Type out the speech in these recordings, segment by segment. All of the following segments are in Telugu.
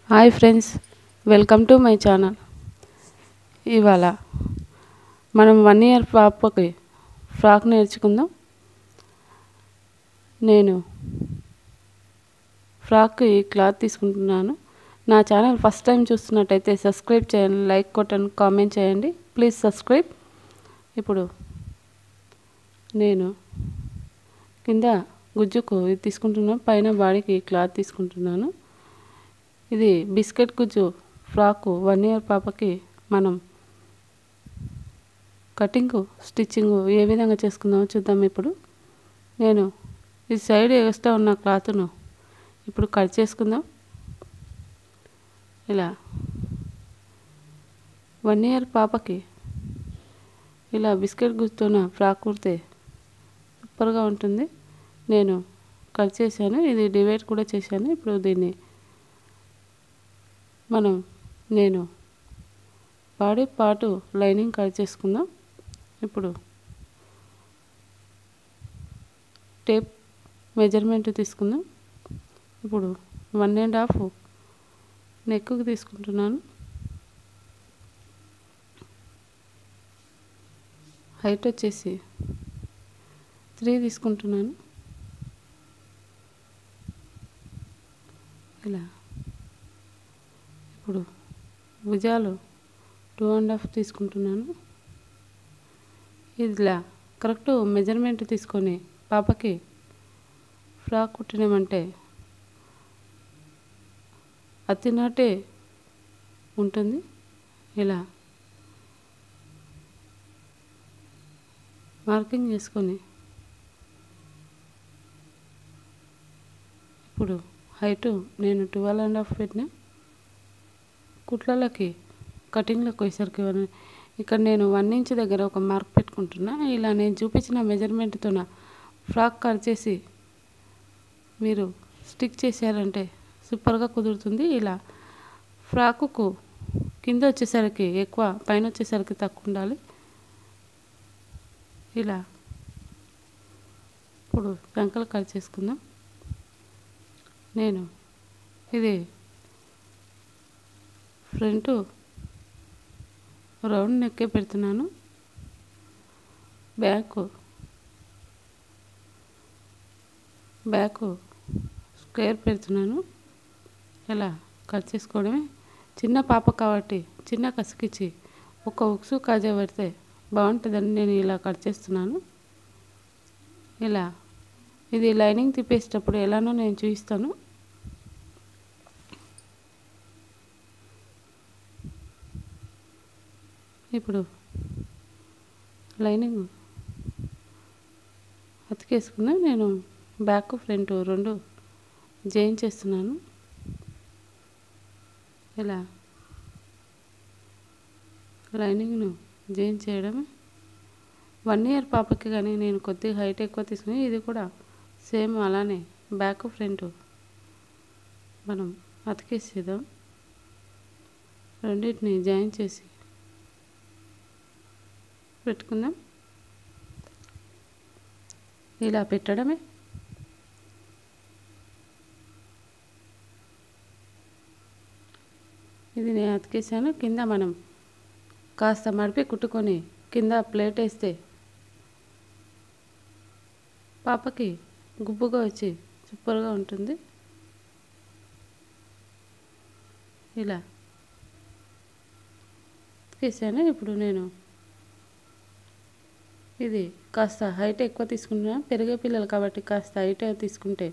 Hi friends, welcome to my channel. ఇవాళ మనం 1 ఇయర్ పాపకి ఫ్రాక్ నేర్చుకుందాం. నేను ఫ్రాక్కి క్లాత్ తీసుకుంటున్నాను. నా ఛానల్ ఫస్ట్ టైం చూస్తున్నట్టయితే సబ్స్క్రైబ్ చేయండి, లైక్ కొట్టండి, కామెంట్ చేయండి. Please subscribe. ఇప్పుడు నేను కింద గుజ్జుకు ఇది తీసుకుంటున్నాను, పైన బాడీకి క్లాత్ తీసుకుంటున్నాను. ఇది బిస్కెట్ గుజ్జు ఫ్రాకు 1 ఇయర్ పాపకి మనం కటింగ్ స్టిచ్చింగ్ ఏ విధంగా చేసుకుందామో చూద్దాం. ఇప్పుడు నేను ఈ సైడ్ ఎక్స్ట్రా ఉన్న క్లాత్ను ఇప్పుడు కట్ చేసుకుందాం. ఇలా 1 ఇయర్ పాపకి ఇలా బిస్కెట్ గుజ్జుతో ఫ్రాక్ కుడితే సూపర్గా ఉంటుంది. నేను కట్ చేశాను, ఇది డివైడ్ కూడా చేశాను. ఇప్పుడు దీన్ని నేను బాడీ పార్టు లైనింగ్ కట్ చేసుకుందాం. ఇప్పుడు టేప్ మెజర్మెంట్ తీసుకుందాం. ఇప్పుడు 1.5 నెక్కు తీసుకుంటున్నాను. హైట్ వచ్చేసి 3 తీసుకుంటున్నాను. ఇలా ఇప్పుడు భుజాలు 2.5 తీసుకుంటున్నాను. ఇలా కరెక్ట్ మెజర్మెంట్ తీసుకొని పాపకి ఫ్రాక్ కుట్టినామంటే అతినాటే ఉంటుంది. ఇలా మార్కింగ్ చేసుకొని ఇప్పుడు హైటు నేను 12.5 పెట్టిన. కుట్లలకి కటింగ్లకు వచ్చేసరికి ఇక్కడ నేను 1 ఇంచ్ దగ్గర ఒక మార్క్ పెట్టుకుంటున్నా. ఇలా నేను చూపించిన మెజర్మెంట్తో ఫ్రాక్ కట్ చేసి మీరు స్టిక్ చేశారంటే సూపర్గా కుదురుతుంది. ఇలా ఫ్రాకుకు కింద వచ్చేసరికి ఎక్కువ, పైన వచ్చేసరికి తక్కువ ఉండాలి. ఇలా ఇప్పుడు సంకలు కట్ చేసుకుందాం. నేను ఇది ఫ్రంట్ రౌండ్ నెక్కే పెడుతున్నాను, బ్యాక్ స్క్వేర్ పెడుతున్నాను. ఇలా కట్ చేసుకోవడమే. చిన్న పాప కాబట్టి చిన్న కసికిచ్చి ఒక ఉక్సు కాజా పెడితే బాగుంటుందని నేను ఇలా కట్ చేస్తున్నాను. ఇలా ఇది లైనింగ్ తిప్పేసేటప్పుడు ఎలానో నేను చూపిస్తాను. ఇప్పుడు లైనింగ్ అతికేసుకుందాం. నేను బ్యాక్ ఫ్రంట్ 2 జాయిన్ చేస్తున్నాను. ఇలా లైనింగ్ను జాయిన్ చేయడమే. 1 ఇయర్ పాపకి కానీ నేను కొద్దిగా హైట్ ఎక్కువ తీసుకుని, ఇది కూడా సేమ్ అలానే బ్యాక్ ఫ్రంట్ మనం అతికేసేద్దాం. రెండింటిని జాయిన్ చేసి పెట్టుకుందాం. ఇలా పెట్టడమే. ఇది నేను అతికేసాను. కింద మనం కాస్త మడిపి కుట్టుకొని కింద ప్లేట్ వేస్తే పాపకి గుబ్బుగా వచ్చి సూపర్గా ఉంటుంది. ఇలా అతికేసాను. ఇప్పుడు నేను ఇది కాస్త హైట్ ఎక్కువ తీసుకుంటున్నాను. పెరిగే పిల్లలు కాబట్టి కాస్త హైట్ తీసుకుంటే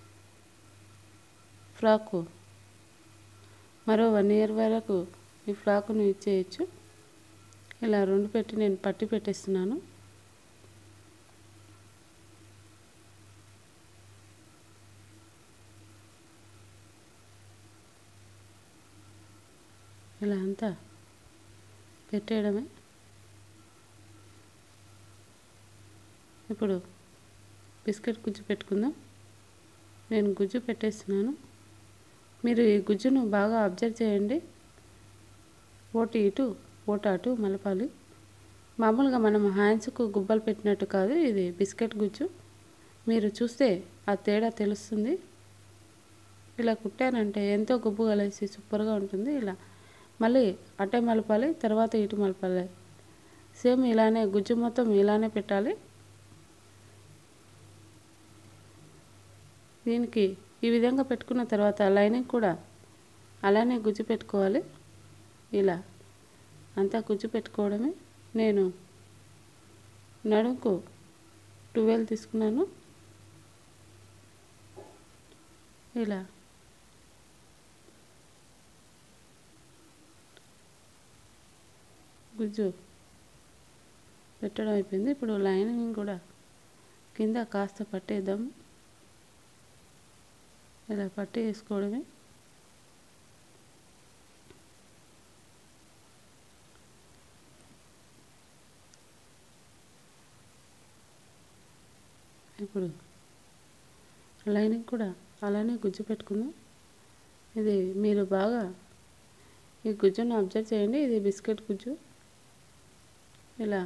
ఫ్రాకు మరో 1 ఇయర్ వరకు ఈ ఫ్రాకును ఇచ్చేయచ్చు. ఇలా 2 పెట్టి నేను పట్టి పెట్టేస్తున్నాను. ఇలా అంతా పెట్టేయడమే. ఇప్పుడు బిస్కెట్ గుజ్జు పెట్టుకుందాం. నేను గుజ్జు పెట్టేస్తున్నాను. మీరు ఈ గుజ్జును బాగా అబ్జర్వ్ చేయండి. ఓటు ఇటు ఓటు అటు మలపాలి. మామూలుగా మనం హ్యాండ్స్కు గుబ్బలు పెట్టినట్టు కాదు, ఇది బిస్కెట్ గుజ్జు. మీరు చూస్తే ఆ తేడా తెలుస్తుంది. ఇలా కుట్టానంటే ఎంతో గొబ్బు కలిసి సూపర్గా ఉంటుంది. ఇలా మళ్ళీ అటే మలపాలి, తర్వాత ఇటు మలపాలి. సేమ్ ఇలానే గుజ్జు మొత్తం ఇలానే పెట్టాలి. దీనికి ఈ విధంగా పెట్టుకున్న తర్వాత లైనింగ్ కూడా అలానే గుజ్జు పెట్టుకోవాలి. ఇలా అంతా గుజ్జు పెట్టుకోవడమే. నేను నడుంకు 12 తీసుకున్నాను. ఇలా గుజ్జు పెట్టడం అయిపోయింది. ఇప్పుడు లైనింగ్ కూడా కింద కాస్త పట్టేద్దాం. ఇలా పట్టి వేసుకోవడమే. ఇప్పుడు లైనింగ్ కూడా అలానే గుజ్జు పెట్టుకుందాం. ఇది మీరు బాగా ఈ గుజ్జును అబ్జర్వ్ చేయండి. ఇది బిస్కెట్ గుజ్జు. ఇలా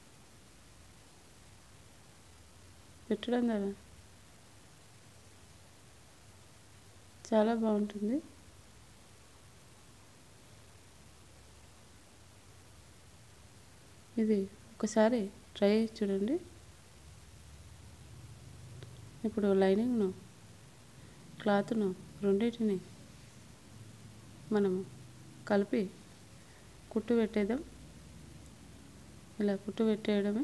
పెట్టడం ద్వారా చాలా బాగుంటుంది. ఇది ఒకసారి ట్రై చేసి చూడండి. ఇప్పుడు లైనింగ్ను, క్లాత్ను రెండింటిని మనము కలిపి కుట్టు పెట్టేద్దాం. ఇలా కుట్టు పెట్టేయడమే.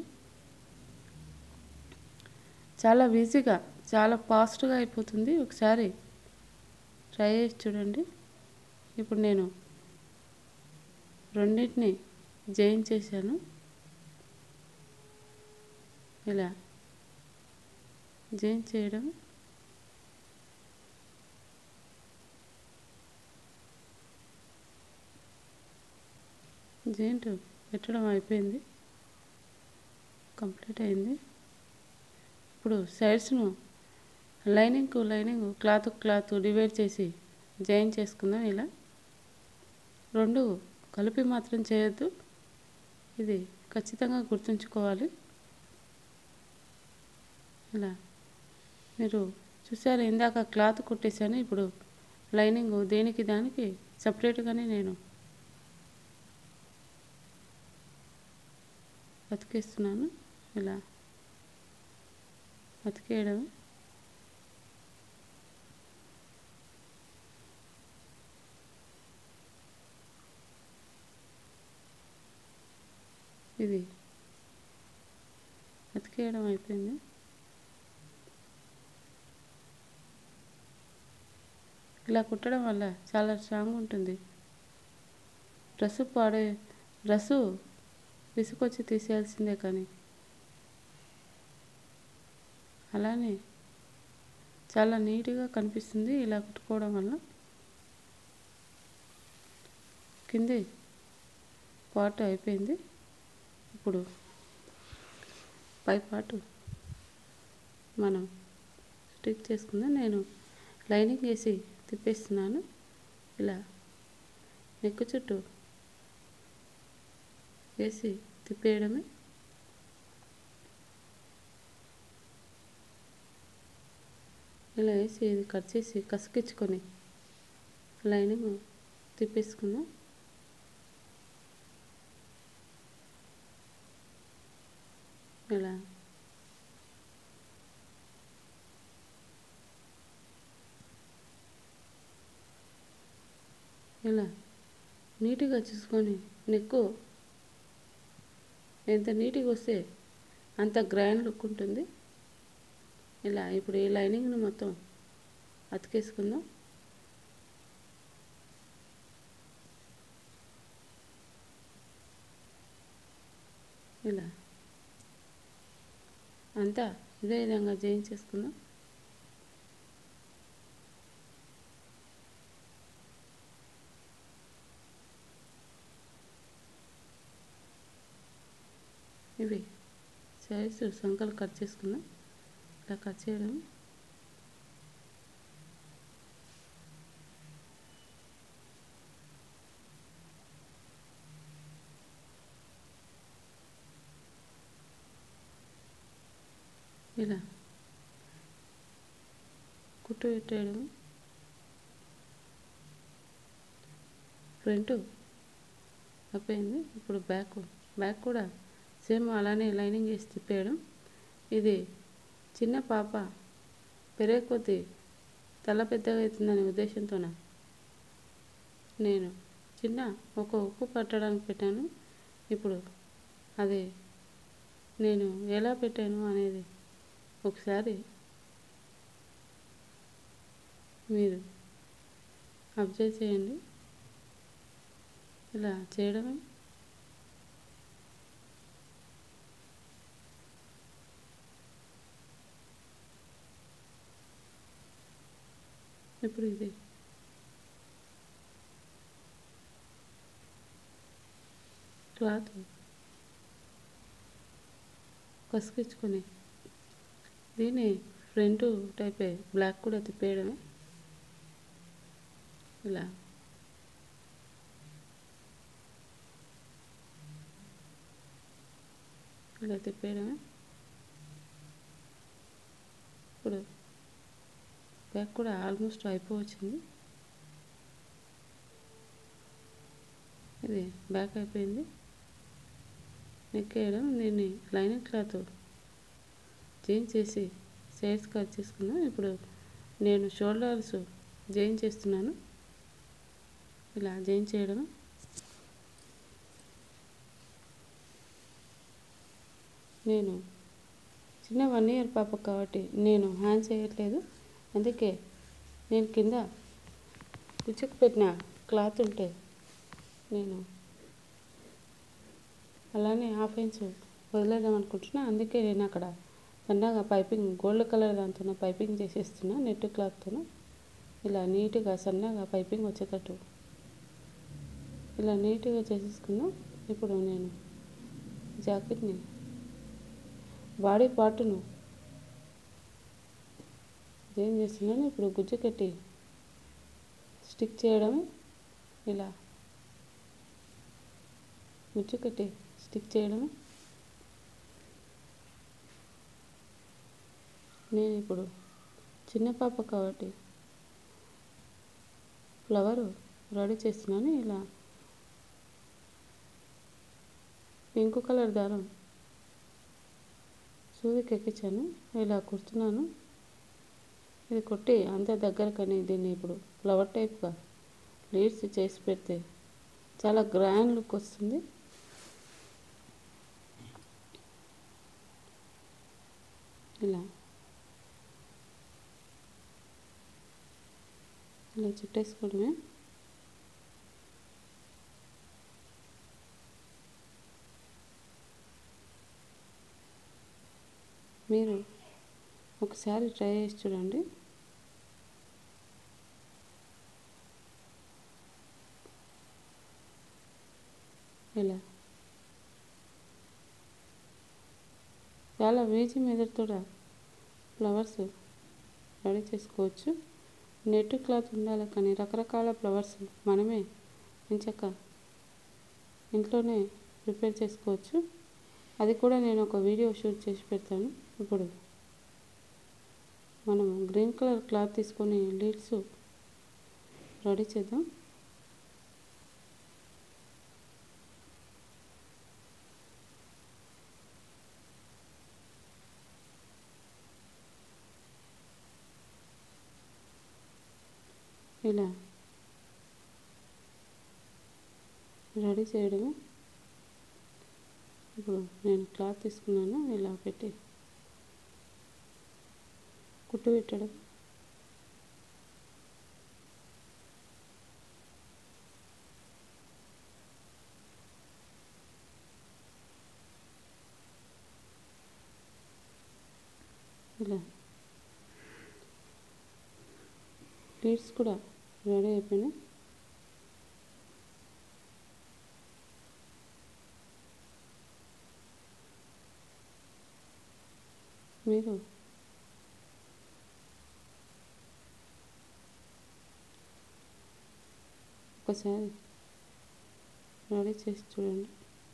చాలా ఈజీగా, చాలా ఫాస్ట్గా అయిపోతుంది. ఒకసారి ట్రై చేసి చూడండి. ఇప్పుడు నేను రెండింటిని జాయిన్ చేశాను. ఇలా జాయిన్ చేయడం. జాయింట్ పెట్టడం అయిపోయింది, కంప్లీట్ అయింది. ఇప్పుడు సైడ్స్ను లైనింగ్ క్లాత్ డివైడ్ చేసి జాయిన్ చేసుకుందాం. ఇలా రెండు కలిపి మాత్రం చేయొద్దు, ఇది ఖచ్చితంగా గుర్తుంచుకోవాలి. ఇలా మీరు చూసారు, ఇందాక క్లాత్ కుట్టేశాను. ఇప్పుడు లైనింగ్ దేనికి దానికి సపరేట్గానే నేను అతికేస్తున్నాను. ఇలా అతికేయడం. ఇది అతికేయడం అయిపోయింది. ఇలా కుట్టడం వల్ల చాలా స్ట్రాంగ్ ఉంటుంది. డ్రెస్సు విసుకొచ్చి తీసేయాల్సిందే, కానీ అలానే చాలా నీట్గా కనిపిస్తుంది ఇలా కుట్టుకోవడం వల్ల. కింది పార్ట్ అయిపోయింది. ఇప్పుడు పై పార్ట్ మనం స్టిచ్ చేసుకుందాం. నేను లైనింగ్ వేసి తిప్పేస్తున్నాను. ఇలా నెక్ చుట్టూ వేసి తిప్పేయడమే. ఇలా వేసి ఇది కట్ చేసి కసికిచ్చుకొని లైనింగ్ తిప్పేసుకుందాం. ఇలా ఇలా నీట్గా చూసుకొని నెక్ ఎంత నీట్గా వస్తే అంత గ్రాండ్ లుక్ ఉంటుంది. ఇలా ఇప్పుడు ఈ లైనింగ్ను మొత్తం అతికేసుకుందాం. ఇలా అంతా ఇదే విధంగా జాయిన్ చేసుకుందాం. ఇవి సైడ్స్ సంకలు కట్ చేసుకుందాం. ఇలా కట్ చేయడం. ఇలా కుట్టు పెట్టేయడం. ఫ్రంట్ అయిపోయింది. ఇప్పుడు బ్యాక్ కూడా సేమ్ అలానే లైనింగ్ వేసి తిప్పేయడం. ఇది చిన్న పాప పెరిగే కొద్దీ తల పెద్దగా అవుతుందనే ఉద్దేశంతో నేను చిన్న ఒక ఉక్కు పట్టడానికి పెట్టాను. ఇప్పుడు అది నేను ఎలా పెట్టాను అనేది ఒకసారి మీరు అబ్జర్వ్ చేయండి. ఇలా చేయడమే. ఇప్పుడు ఇది క్లాత్ కసికించుకొని దీన్ని ఫ్రంట్ టైపే బ్లాక్ కూడా తిప్పేయడమే. ఇలా తిప్పేయడమే. ఇప్పుడు బ్యాక్ కూడా ఆల్మోస్ట్ అయిపోవచ్చింది. ఇది బ్యాక్ అయిపోయింది. నెక్ వేయడం. దీన్ని లైనింగ్ క్లాత్ జాయిన్ చేసి సైడ్స్ కట్ చేసుకున్నాను. ఇప్పుడు నేను షోల్డర్స్ జాయిన్ చేస్తున్నాను. ఇలా జాయిన్ చేయడం. నేను చిన్న 1 ఇయర్ పాప కాబట్టి నేను హ్యాండ్స్ వేయట్లేదు. అందుకే నేను కింద కుచ్చుకు పెట్టిన క్లాత్ ఉంటే నేను అలానే హాఫ్ ఇంచ్ వదిలేద్దాం అనుకుంటున్నా. అందుకే నేను అక్కడ సన్నగా పైపింగ్ గోల్డ్ కలర్ దాంతో పైపింగ్ చేసేస్తున్నా. నెట్ క్లాత్తో ఇలా నీట్గా సన్నగా పైపింగ్ వచ్చేటట్టు ఇలా నీట్గా చేసేసుకున్నా. ఇప్పుడు నేను జాకెట్ని బాడీ పార్ట్ను జాయిన్ చేస్తున్నాను. ఇప్పుడు గుజ్జు కట్టి స్టిక్ చేయడమే. ఇలా గుజ్జు కట్టి స్టిక్ చేయడమే. నేను ఇప్పుడు చిన్న పాప కాబట్టి ఫ్లవర్ రెడీ చేస్తున్నాను. ఇలా పింక్ కలర్ దారం సూదికి ఎక్కించాను. ఇలా కుడుతున్నాను. ఇది కొట్టి అంత దగ్గరకని దీన్ని ఇప్పుడు ఫ్లవర్ టైప్గా లీడ్స్ చేసి పెడితే చాలా గ్రాండ్ లుక్ వస్తుంది. ఇలా చుట్టేసుకోవడమే. మీరు ఒకసారి ట్రై చేసి చూడండి. ఇలా చాలా ఈజీ మెథడ్తో ఫ్లవర్స్ రెడీ చేసుకోవచ్చు. నెట్ క్లాత్ ఉండాలి కానీ రకరకాల ఫ్లవర్స్ మనమే ఎంచక్క ఇంట్లోనే ప్రిపేర్ చేసుకోవచ్చు. అది కూడా నేను ఒక వీడియో షూట్ చేసి పెడతాను. ఇప్పుడు మనం గ్రీన్ కలర్ క్లాత్ తీసుకొని లీడ్స్ రెడీ చేద్దాం. ఇలా రెడీ చేయడమే. ఇప్పుడు నేను క్లాత్ తీసుకున్నాను. ఇలా పెట్టి కుట్టు పెట్టడం. ఇలా లీడ్స్ కూడా రెడీ అయిపోయినాయి. మీరు ఒకసారి రెడీ చేసి చూడండి.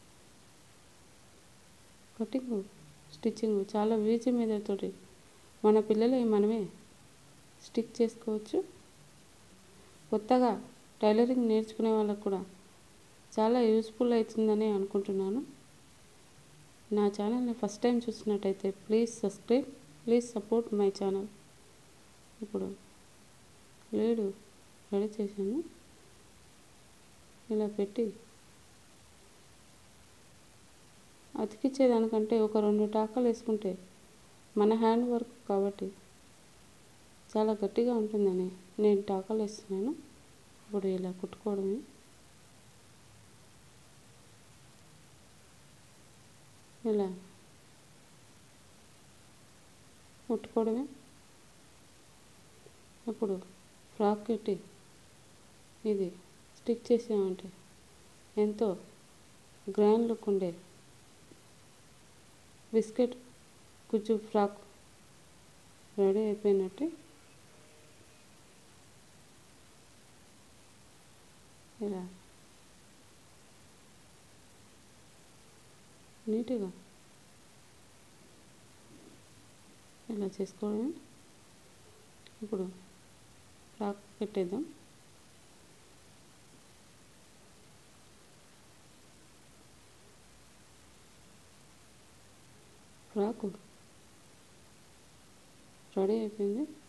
కటింగ్ స్టిచ్చింగ్ చాలా ఈజీ మెథడ్తోటి మన పిల్లలకి మనమే స్టిక్ చేసుకోవచ్చు. కొత్తగా టైలరింగ్ నేర్చుకునే వాళ్ళకు కూడా చాలా యూస్ఫుల్ అవుతుందని అనుకుంటున్నాను. నా ఛానల్ని ఫస్ట్ టైం చూసినట్టయితే please subscribe, please support my channel. ఇప్పుడు లీడు రెడీ చేశాను. ఇలా పెట్టి అతికిచ్చేదానికంటే ఒక 2 టాకాలు వేసుకుంటే మన హ్యాండ్ వర్క్ కాబట్టి చాలా గట్టిగా ఉంటుందని నేను టాకాలు వేస్తున్నాను. ఇప్పుడు ఇలా కుట్టుకోవడమే. ఇలా కుట్టుకోవడమే. ఇప్పుడు ఫ్రాక్ పెట్టి ఇది స్టిక్ చేసామంటే ఎంతో గ్రాండ్ లుక్ ఉండే బిస్కెట్ కుచ్చు ఫ్రాక్ రెడీ అయిపోయినట్టే. ఇలా నీట్గా ఇలా చేసుకోవడమే. ఇప్పుడు ఫ్రాక్ పెట్టేద్దాం. ఫ్రాకు రెడీ అయిపోయింది.